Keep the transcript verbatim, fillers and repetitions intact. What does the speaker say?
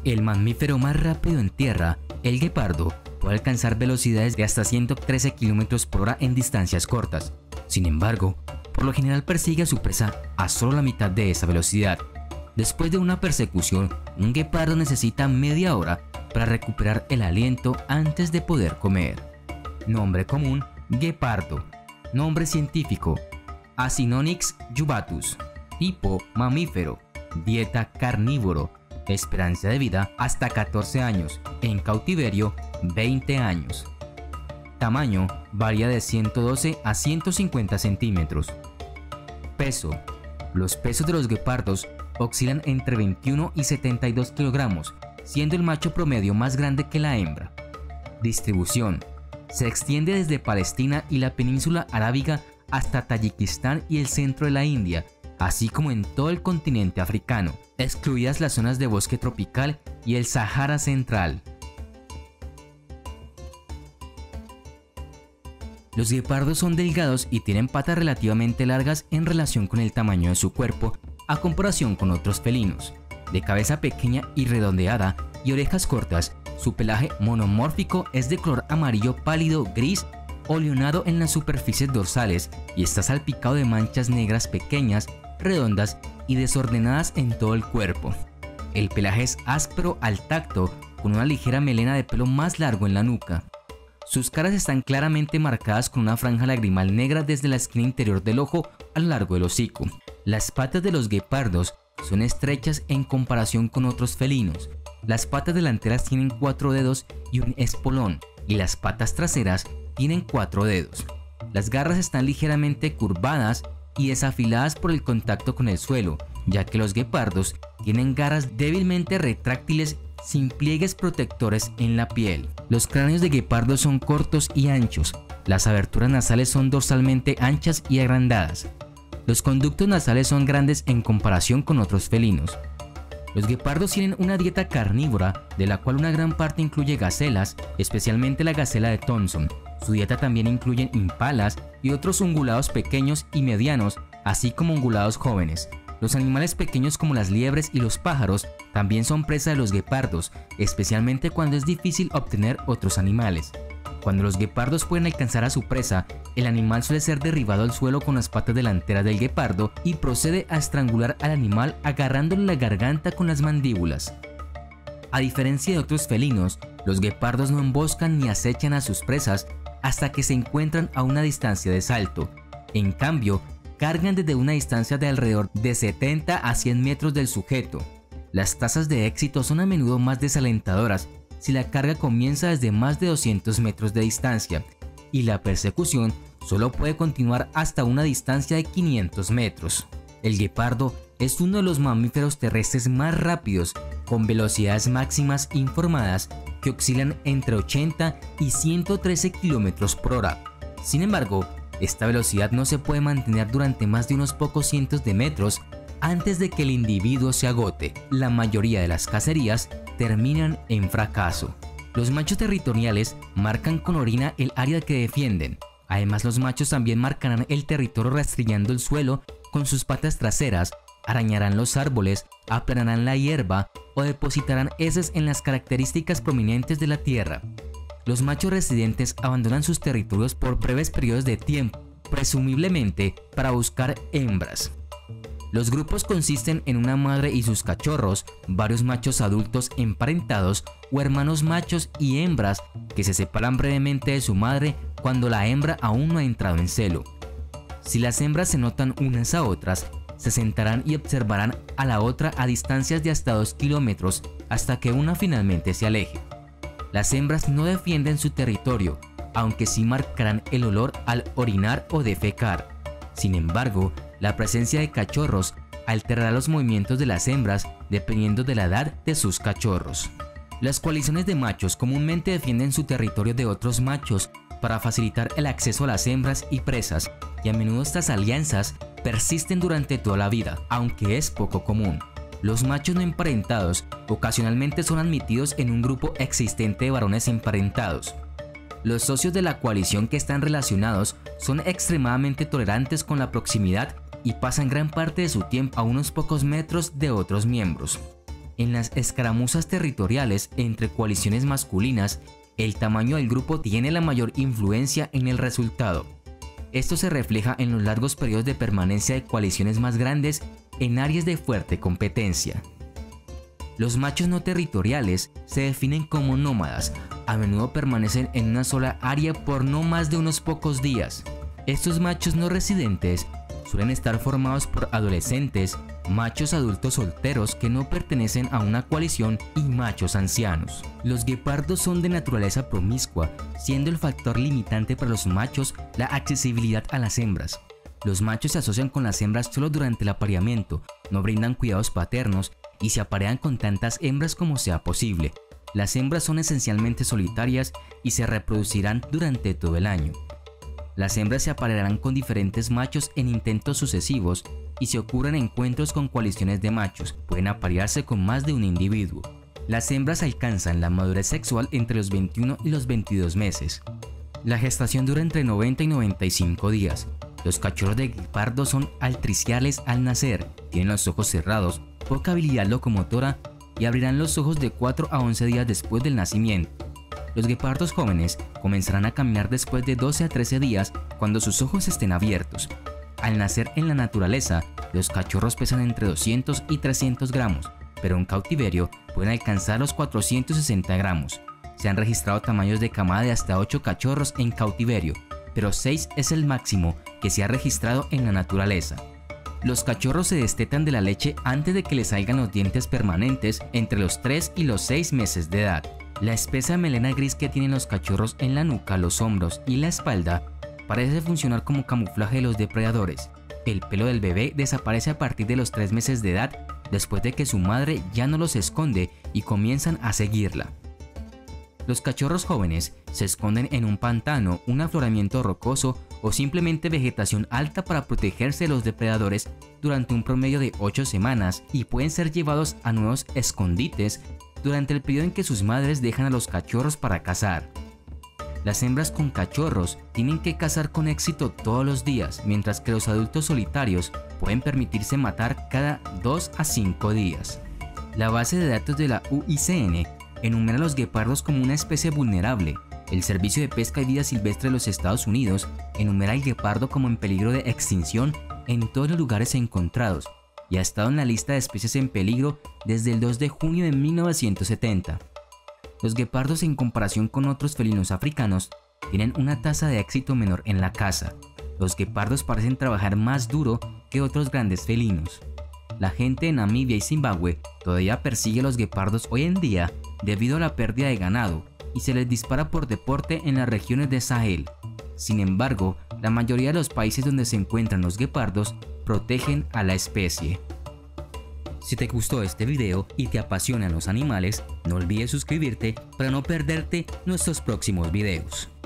El mamífero más rápido en tierra, el guepardo, puede alcanzar velocidades de hasta ciento trece kilómetros por hora en distancias cortas. Sin embargo, por lo general persigue a su presa a solo la mitad de esa velocidad. Después de una persecución, un guepardo necesita media hora para recuperar el aliento antes de poder comer. Nombre común: guepardo. Nombre científico: Acinonyx jubatus. Tipo: mamífero. Dieta: carnívoro. Esperanza de vida: hasta catorce años. En cautiverio: veinte años. Tamaño: varía de ciento doce a ciento cincuenta centímetros. Peso: los pesos de los guepardos oscilan entre veintiuno y setenta y dos kilogramos, siendo el macho promedio más grande que la hembra. Distribución: se extiende desde Palestina y la península arábiga hasta Tayikistán y el centro de la India, así como en todo el continente africano, excluidas las zonas de bosque tropical y el Sahara Central. Los guepardos son delgados y tienen patas relativamente largas en relación con el tamaño de su cuerpo, a comparación con otros felinos. De cabeza pequeña y redondeada y orejas cortas, su pelaje monomórfico es de color amarillo pálido gris o leonado en las superficies dorsales y está salpicado de manchas negras pequeñas, redondas y desordenadas en todo el cuerpo. El pelaje es áspero al tacto, con una ligera melena de pelo más largo en la nuca. Sus caras están claramente marcadas con una franja lagrimal negra desde la esquina interior del ojo a lo largo del hocico. Las patas de los guepardos son estrechas en comparación con otros felinos. Las patas delanteras tienen cuatro dedos y un espolón, y las patas traseras tienen cuatro dedos. Las garras están ligeramente curvadas y desafiladas por el contacto con el suelo, ya que los guepardos tienen garras débilmente retráctiles sin pliegues protectores en la piel. Los cráneos de guepardos son cortos y anchos. Las aberturas nasales son dorsalmente anchas y agrandadas. Los conductos nasales son grandes en comparación con otros felinos. Los guepardos tienen una dieta carnívora, de la cual una gran parte incluye gacelas, especialmente la gacela de Thompson. Su dieta también incluye impalas y otros ungulados pequeños y medianos, así como ungulados jóvenes. Los animales pequeños como las liebres y los pájaros también son presa de los guepardos, especialmente cuando es difícil obtener otros animales. Cuando los guepardos pueden alcanzar a su presa, el animal suele ser derribado al suelo con las patas delanteras del guepardo y procede a estrangular al animal agarrándole la garganta con las mandíbulas. A diferencia de otros felinos, los guepardos no emboscan ni acechan a sus presas hasta que se encuentran a una distancia de salto. En cambio, cargan desde una distancia de alrededor de setenta a cien metros del sujeto. Las tasas de éxito son a menudo más desalentadoras si la carga comienza desde más de doscientos metros de distancia, y la persecución solo puede continuar hasta una distancia de quinientos metros. El guepardo es uno de los mamíferos terrestres más rápidos, con velocidades máximas informadas que oscilan entre ochenta y ciento trece kilómetros por hora. Sin embargo, esta velocidad no se puede mantener durante más de unos pocos cientos de metros antes de que el individuo se agote. La mayoría de las cacerías terminan en fracaso. Los machos territoriales marcan con orina el área que defienden. Además, los machos también marcarán el territorio rastrillando el suelo con sus patas traseras, arañarán los árboles, aplanarán la hierba o depositarán heces en las características prominentes de la tierra. Los machos residentes abandonan sus territorios por breves periodos de tiempo, presumiblemente para buscar hembras. Los grupos consisten en una madre y sus cachorros, varios machos adultos emparentados o hermanos machos y hembras que se separan brevemente de su madre cuando la hembra aún no ha entrado en celo. Si las hembras se notan unas a otras, se sentarán y observarán a la otra a distancias de hasta dos kilómetros hasta que una finalmente se aleje. Las hembras no defienden su territorio, aunque sí marcarán el olor al orinar o defecar. Sin embargo, la presencia de cachorros alterará los movimientos de las hembras dependiendo de la edad de sus cachorros. Las coaliciones de machos comúnmente defienden su territorio de otros machos para facilitar el acceso a las hembras y presas, y a menudo estas alianzas persisten durante toda la vida, aunque es poco común. Los machos no emparentados ocasionalmente son admitidos en un grupo existente de varones emparentados. Los socios de la coalición que están relacionados son extremadamente tolerantes con la proximidad y pasan gran parte de su tiempo a unos pocos metros de otros miembros. En las escaramuzas territoriales entre coaliciones masculinas, el tamaño del grupo tiene la mayor influencia en el resultado. Esto se refleja en los largos periodos de permanencia de coaliciones más grandes en áreas de fuerte competencia. Los machos no territoriales se definen como nómadas, a menudo permanecen en una sola área por no más de unos pocos días. Estos machos no residentes suelen estar formados por adolescentes, machos adultos solteros que no pertenecen a una coalición y machos ancianos. Los guepardos son de naturaleza promiscua, siendo el factor limitante para los machos la accesibilidad a las hembras. Los machos se asocian con las hembras solo durante el apareamiento, no brindan cuidados paternos y se aparean con tantas hembras como sea posible. Las hembras son esencialmente solitarias y se reproducirán durante todo el año. Las hembras se aparearán con diferentes machos en intentos sucesivos y si ocurren encuentros con coaliciones de machos, pueden aparearse con más de un individuo. Las hembras alcanzan la madurez sexual entre los veintiuno y los veintidós meses. La gestación dura entre noventa y noventa y cinco días. Los cachorros de guepardo son altriciales al nacer, tienen los ojos cerrados, poca habilidad locomotora y abrirán los ojos de cuatro a once días después del nacimiento. Los guepardos jóvenes comenzarán a caminar después de doce a trece días cuando sus ojos estén abiertos. Al nacer en la naturaleza, los cachorros pesan entre doscientos y trescientos gramos, pero en cautiverio pueden alcanzar los cuatrocientos sesenta gramos. Se han registrado tamaños de camada de hasta ocho cachorros en cautiverio, pero seis es el máximo que se ha registrado en la naturaleza. Los cachorros se destetan de la leche antes de que les salgan los dientes permanentes entre los tres y los seis meses de edad. La espesa melena gris que tienen los cachorros en la nuca, los hombros y la espalda parece funcionar como camuflaje de los depredadores. El pelo del bebé desaparece a partir de los tres meses de edad, después de que su madre ya no los esconde y comienzan a seguirla. Los cachorros jóvenes se esconden en un pantano, un afloramiento rocoso o simplemente vegetación alta para protegerse de los depredadores durante un promedio de ocho semanas y pueden ser llevados a nuevos escondites durante el periodo en que sus madres dejan a los cachorros para cazar. Las hembras con cachorros tienen que cazar con éxito todos los días, mientras que los adultos solitarios pueden permitirse matar cada dos a cinco días. La base de datos de la U I C N enumera a los guepardos como una especie vulnerable. El Servicio de Pesca y Vida Silvestre de los Estados Unidos enumera al guepardo como en peligro de extinción en todos los lugares encontrados y ha estado en la lista de especies en peligro desde el dos de junio de mil novecientos setenta. Los guepardos, en comparación con otros felinos africanos, tienen una tasa de éxito menor en la caza. Los guepardos parecen trabajar más duro que otros grandes felinos. La gente de Namibia y Zimbabue todavía persigue a los guepardos hoy en día debido a la pérdida de ganado y se les dispara por deporte en las regiones de Sahel. Sin embargo, la mayoría de los países donde se encuentran los guepardos protegen a la especie. Si te gustó este video y te apasionan los animales, no olvides suscribirte para no perderte nuestros próximos videos.